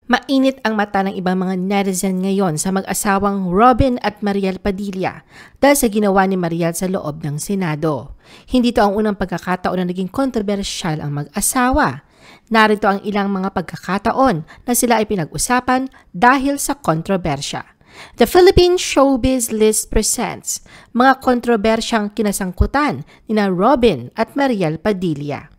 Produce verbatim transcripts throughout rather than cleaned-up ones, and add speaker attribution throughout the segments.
Speaker 1: Mainit ang mata ng ibang mga netizen ngayon sa mag-asawang Robin at Mariel Padilla dahil sa ginawa ni Mariel sa loob ng Senado. Hindi ito ang unang pagkakataon na naging kontrobersyal ang mag-asawa. Narito ang ilang mga pagkakataon na sila ay pinag-usapan dahil sa kontrobersya. The Philippine Showbiz List presents mga kontrobersyang kinasangkutan ni na Robin at Mariel Padilla.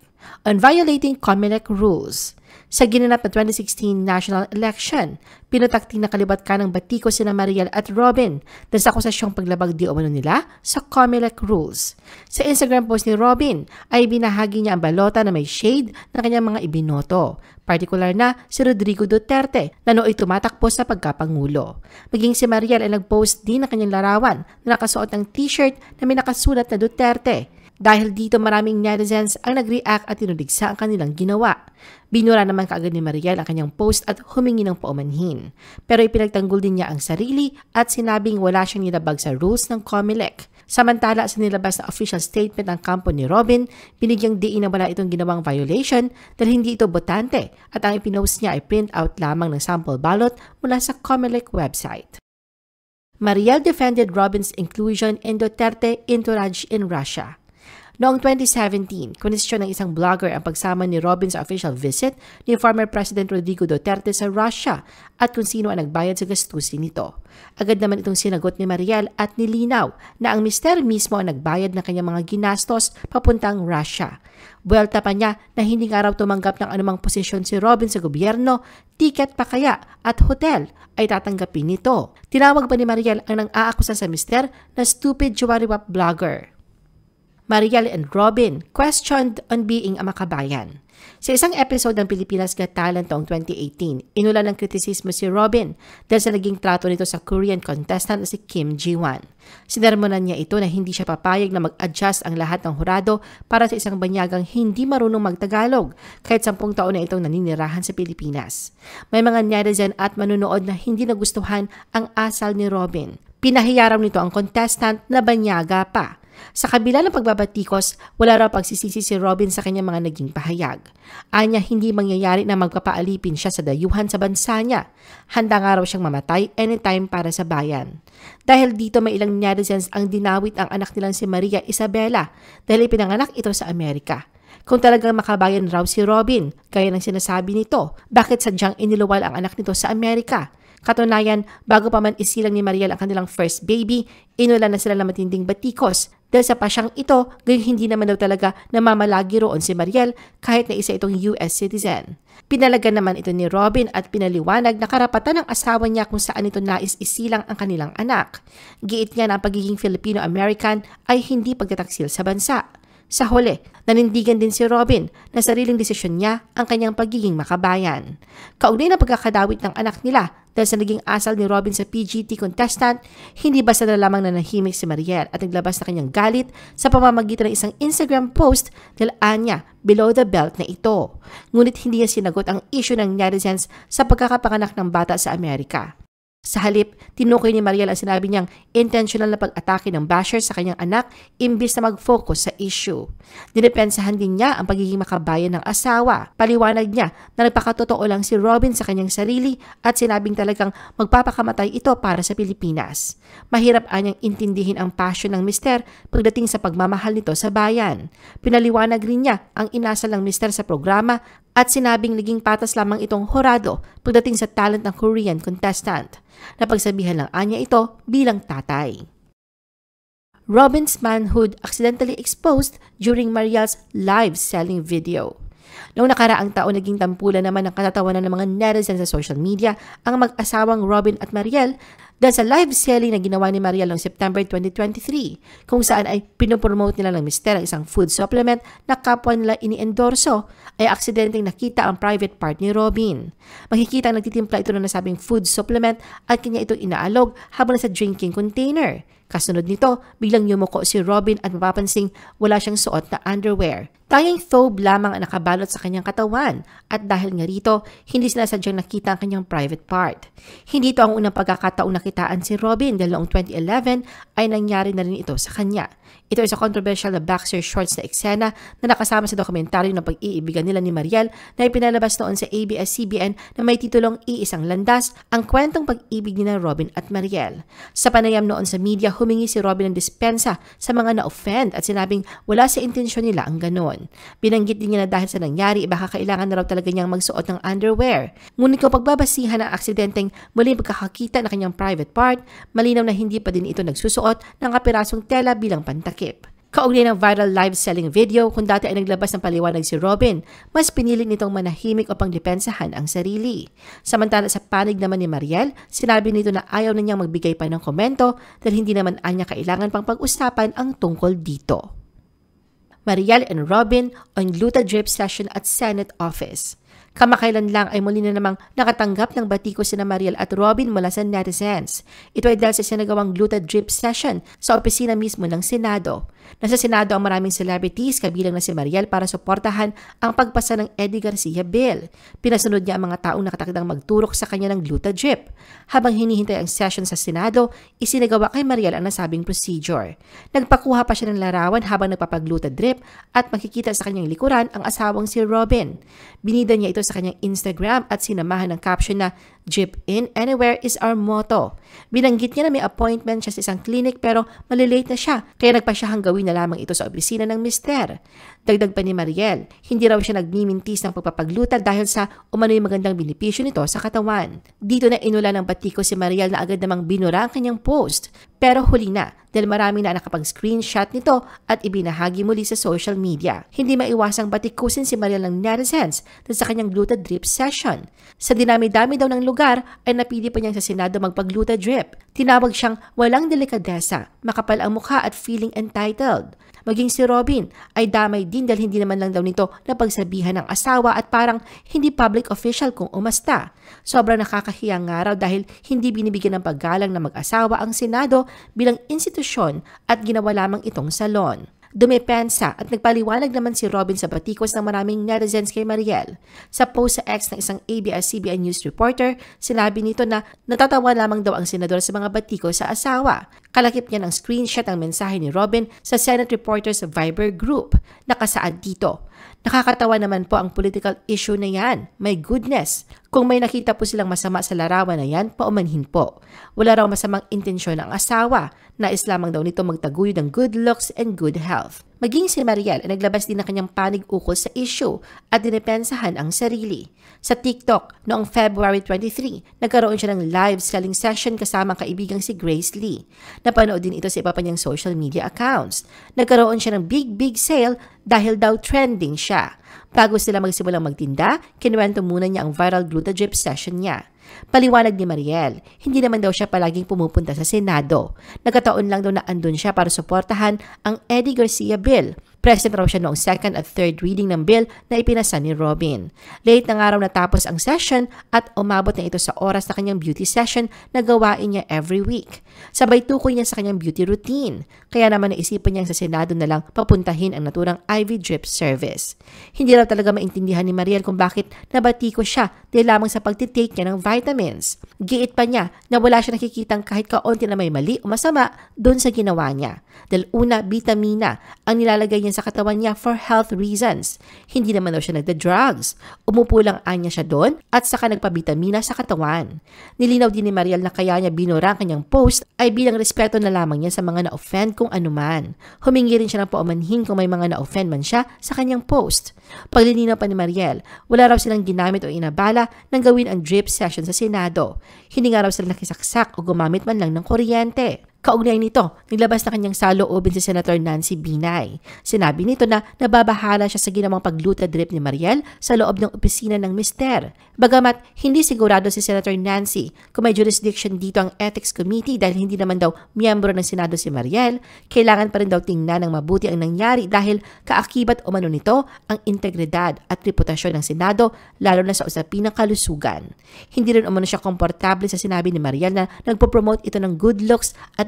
Speaker 1: On violating COMELEC rules. Sa ginanap na twenty sixteen national election, pinutakting na kalibat ka ng batiko sina Mariel at Robin dahil sa akusasyong paglabag di umano nila sa COMELEC rules. Sa Instagram post ni Robin ay binahagi niya ang balota na may shade na kanyang mga ibinoto, partikular na si Rodrigo Duterte na nooy tumatakbo sa pagkapangulo. Maging si Mariel ay nagpost din ng kanyang larawan na nakasuot ng t-shirt na may nakasulat na Duterte. Dahil dito maraming netizens ang nag-react at tinuligsa ang kanilang ginawa. Binura naman kaagad ni Mariel ang kanyang post at humingi ng paumanhin. Pero ipinagtanggol din niya ang sarili at sinabing wala siyang nilabag sa rules ng COMELEC. Samantala sa nilabas na official statement ng kampo ni Robin, binigyang diin na wala itong ginawang violation dahil hindi ito botante at ang ipinost niya ay print out lamang ng sample ballot mula sa COMELEC website. Mariel defended Robin's inclusion in Duterte entourage in Russia. Noong twenty seventeen, kunesyon ng isang blogger ang pagsama ni Robin sa official visit ni former President Rodrigo Duterte sa Russia at kung sino ang nagbayad sa gastusin nito. Agad naman itong sinagot ni Mariel at nilinaw na ang mister mismo ang nagbayad ng kanyang mga ginastos papuntang Russia. Buwelta pa niya na hindi nga raw tumanggap ng anumang posisyon si Robin sa gobyerno, tiket pa kaya at hotel ay tatanggapin nito. Tinawag ba ni Mariel ang nang-aakusa sa mister na stupid Juwariwap blogger? Mariel and Robin questioned on being a makabayan. Sa isang episode ng Pilipinas Got Talent taong twenty eighteen, inulan ng kritisismo si Robin dahil sa naging trato nito sa Korean contestant na si Kim Ji-won. Sinermonan niya ito na hindi siya papayag na mag-adjust ang lahat ng hurado para sa isang banyagang hindi marunong magtagalog kahit sampung taon na itong naninirahan sa Pilipinas. May mga netizen at manunood na hindi nagustuhan ang asal ni Robin. Pinahiya raw nito ang contestant na banyaga pa. Sa kabila ng pagbabatikos, wala raw pagsisisi si Robin sa kanyang mga naging pahayag. Anya hindi mangyayari na magpapaalipin siya sa dayuhan sa bansa niya. Handa nga raw siyang mamatay anytime para sa bayan. Dahil dito may ilang netizens ang dinawit ang anak nilang si Maria Isabela dahil ipinanganak ito sa Amerika. Kung talagang makabayan raw si Robin, gaya ng sinasabi nito, bakit sadyang iniluwal ang anak nito sa Amerika? Katunayan, bago pa man isilang ni Mariel ang kanilang first baby, inulan na sila ng matinding batikos. Dahil sa pasyang ito, gayong hindi naman daw talaga namamalagi roon si Mariel kahit na isa itong U S citizen. Pinalagan naman ito ni Robin at pinaliwanag na karapatan ng asawa niya kung saan ito nais isilang ang kanilang anak. Giit niya na ang pagiging Filipino-American ay hindi pagtataksil sa bansa. Sa huli, nanindigan din si Robin na sariling desisyon niya ang kanyang pagiging makabayan. Kaugnay ng pagkakadawit ng anak nila dahil sa naging asal ni Robin sa P G T contestant, hindi basta na lamang nanahimik si Mariel at naglabas na kanyang galit sa pamamagitan ng isang Instagram post dahil anya below the belt na ito. Ngunit hindi niya sinagot ang issue ng netizens sa pagkakapanganak ng bata sa Amerika. Sa halip, tinukoy ni Mariel ang sinabi niyang intentional na pag-atake ng basher sa kanyang anak imbis na mag-focus sa issue. Dinepensahan din niya ang pagiging makabayan ng asawa. Paliwanag niya na nagpakatotoo lang si Robin sa kanyang sarili at sinabing talagang magpapakamatay ito para sa Pilipinas. Mahirap anyang intindihin ang passion ng mister pagdating sa pagmamahal nito sa bayan. Pinaliwanag rin niya ang inasal ng mister sa programa at sinabing naging patas lamang itong horado pagdating sa talent ng Korean contestant. Napagsabihan lang anya ito bilang tatay. Robin's manhood accidentally exposed during Mariel's live selling video. Noong nakaraang taon, naging tampulan naman ng katatawanan ng mga netizens sa social media ang mag-asawang Robin at Mariel dahil sa live selling na ginawa ni Mariel noong September twenty twenty-three, kung saan ay pinopromote nila ng mister ang isang food supplement na kapwa nila ini-endorso, ay aksidenteng nakita ang private part ni Robin. Makikita ang nagtitimpla ito ng nasabing food supplement at kanya itong inaalog habang nasa drinking container. Kasunod nito, biglang yumuko si Robin at mapapansing wala siyang suot na underwear. Tanging thobe lamang ang nakabalot sa kanyang katawan at dahil nga rito, hindi sinasadyang nakita ang kanyang private part. Hindi ito ang unang pagkakataong nakitaan si Robin dahil noong twenty eleven ay nangyari na rin ito sa kanya. Ito ay sa controversial na boxer shorts na eksena na nakasama sa dokumentaryo ng pag-iibigan nila ni Mariel na ipinalabas noon sa A B S C B N na may titulong Iisang Landas, ang kwentong pag-ibig ni na Robin at Mariel. Sa panayam noon sa media, humingi si Robin ng dispensa sa mga na-offend at sinabing wala sa intensyon nila ang ganon. Binanggit din niya na dahil sa nangyari, baka kailangan na raw talaga niyang magsuot ng underwear. Ngunit kung pagbabasihan ng aksidenteng muling pagkakakita na kanyang private part, malinaw na hindi pa din ito nagsusuot ng kapirasong tela bilang pantakip. Kaugnay ng viral live selling video, kung dati ay naglabas ng paliwanag si Robin, mas pinili nitong manahimik upang depensahan ang sarili. Samantala sa panig naman ni Mariel, sinabi nito na ayaw na niyang magbigay pa ng komento dahil hindi naman anya kailangan pang pag-usapan ang tungkol dito. Mariel and Robin on Gluta Drip session at Senate office. Kamakailan lang ay muli na namang nakatanggap ng batiko sina Mariel at Robin mula sa netizens. Ito ay dahil sa sinagawang Gluta Drip session sa opisina mismo ng Senado. Nasa Senado ang maraming celebrities kabilang na si Mariel para suportahan ang pagpasa ng Eddie Garcia Bill. Pinasunod niya ang mga taong nakatakdang magturok sa kanya ng Gluta Drip. Habang hinihintay ang session sa Senado, isinagawa kay Mariel ang nasabing procedure. Nagpakuha pa siya ng larawan habang nagpapagluta drip at makikita sa kanyang likuran ang asawang si Robin. Binida niya ito sa kanyang Instagram at sinamahan ng caption na "Drip in anywhere is our motto." Binanggit niya na may appointment siya sa isang clinic pero malilate na siya kaya nagpa siya gawin na lamang ito sa opisina ng mister. Dagdag pa ni Mariel, hindi raw siya nagmimintis ng pagpapagluta dahil sa umano'y magandang benepisyo nito sa katawan. Dito na inula ng batiko si Mariel na agad namang binura ang kanyang post. Pero huli na dahil marami na nakapag-screenshot nito at ibinahagi muli sa social media. Hindi maiwasang batikusin si Mariel ng netizens dahil sa kanyang gluta drip session. Sa dinami-dami daw ng lugar ay napili pa niyang sa Senado magpagluta drip. Tinawag siyang walang delikadesa, makapal ang mukha at feeling entitled. Maging si Robin ay damay din dahil hindi naman lang daw nito napagsabihan ng asawa at parang hindi public official kung umasta. Sobrang nakakahiya nga raw dahil hindi binibigyan ng paggalang na mag-asawa ang Senado bilang institusyon at ginawa lamang itong salon. Dumepensa at nagpaliwanag naman si Robin sa batikos ng maraming netizens kay Mariel. Sa post sa X ng isang A B S C B N News reporter, sinabi nito na natatawa lamang daw ang senador sa mga batikos sa asawa. Kalakip niya ng screenshot ang mensahe ni Robin sa Senate Reporters Viber Group. Nakasaad dito, "Nakakatawa naman po ang political issue na yan. My goodness. Kung may nakita po silang masama sa larawan na yan, paumanhin po. Wala raw masamang intensyon ang asawa. Nais lamang daw nito magtaguyod ng good looks and good health." Maging si Mariel ay naglabas din ng kanyang panig ukol sa issue at dinepensahan ang sarili. Sa TikTok, noong February twenty-three, nagkaroon siya ng live selling session kasama ang kaibigang si Grace Lee. Napanood din ito sa iba pa niyang social media accounts. Nagkaroon siya ng big big sale dahil daw trending siya. Bago sila magsimulang magtinda, kinuwento muna niya ang viral gluta drip session niya. Paliwanag ni Mariel, hindi naman daw siya palaging pumupunta sa Senado. Nagkataon lang daw na andun siya para suportahan ang Eddie Garcia Bill. Present raw siya noong second at third reading ng bill na ipinasa ni Robin. Late na nga raw natapos ang session at umabot na ito sa oras na kanyang beauty session na gawain niya every week. Sabay tukoy niya sa kanyang beauty routine. Kaya naman naisipan niyang sa Senado na lang papuntahin ang naturang I V drip service. Hindi raw talaga maintindihan ni Mariel kung bakit nabatiko siya dahil lamang sa pagtitake niya ng vitamins. Giit pa niya na wala siya nakikitang kahit kaunti na may mali o masama doon sa ginawa niya. Dahil una, vitamina ang nilalagay niya sa katawan niya for health reasons. Hindi naman daw siya nagda-drugs. Umupo lang anya siya doon at saka nagpabitamina sa katawan. Nilinaw din ni Mariel na kaya niya binura ang kanyang post ay bilang respeto na lamang niya sa mga na-offend kung anuman. Humingi rin siya ng paumanhin kung may mga na-offend man siya sa kanyang post. Paglilinaw pa ni Mariel, wala raw silang ginamit o inabala nang gawin ang drip session sa Senado. Hindi nga raw sila nakisaksak o gumamit man lang ng kuryente. Kaugnay nito, naglabas na kanyang saloobin si Senator Nancy Binay. Sinabi nito na nababahala siya sa ginawang pagluta drip ni Mariel sa loob ng opisina ng mister. Bagamat hindi sigurado si Senator Nancy kung may jurisdiction dito ang Ethics Committee dahil hindi naman daw miyembro ng Senado si Mariel, kailangan pa rin daw tingnan ng mabuti ang nangyari dahil kaakibat umano nito ang integridad at reputasyon ng Senado lalo na sa usapin ng kalusugan. Hindi rin umano siya komportable sa sinabi ni Mariel na nagpo-promote ito ng good looks at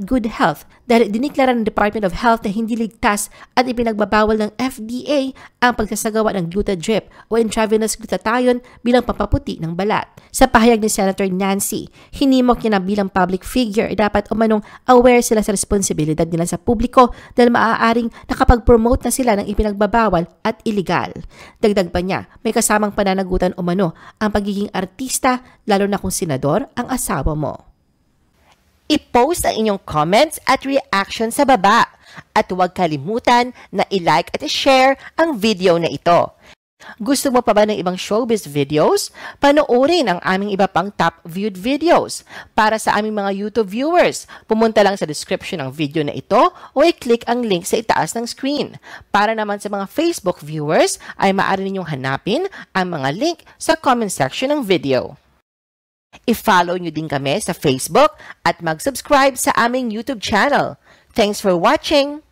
Speaker 1: at good health dahil diniklara ng Department of Health na hindi ligtas at ipinagbabawal ng F D A ang pagsasagawa ng glutadrip o intravenous glutathione bilang pampaputi ng balat. Sa pahayag ni Senator Nancy, hinimok niya na bilang public figure ay dapat umanong aware sila sa responsibilidad nila sa publiko dahil maaaring nakapag-promote na sila ng ipinagbabawal at illegal. Dagdag pa niya, may kasamang pananagutan umano ang pagiging artista lalo na kung senador ang asawa mo. I-post ang inyong comments at reaction sa baba at huwag kalimutan na i-like at i-share ang video na ito. Gusto mo pa ba ng ibang showbiz videos? Panoorin ang aming iba pang top viewed videos. Para sa aming mga YouTube viewers, pumunta lang sa description ng video na ito o i-click ang link sa itaas ng screen. Para naman sa mga Facebook viewers, ay maaari ninyong hanapin ang mga link sa comment section ng video. I-follow nyo din kami sa Facebook at mag-subscribe sa aming YouTube channel. Thanks for watching!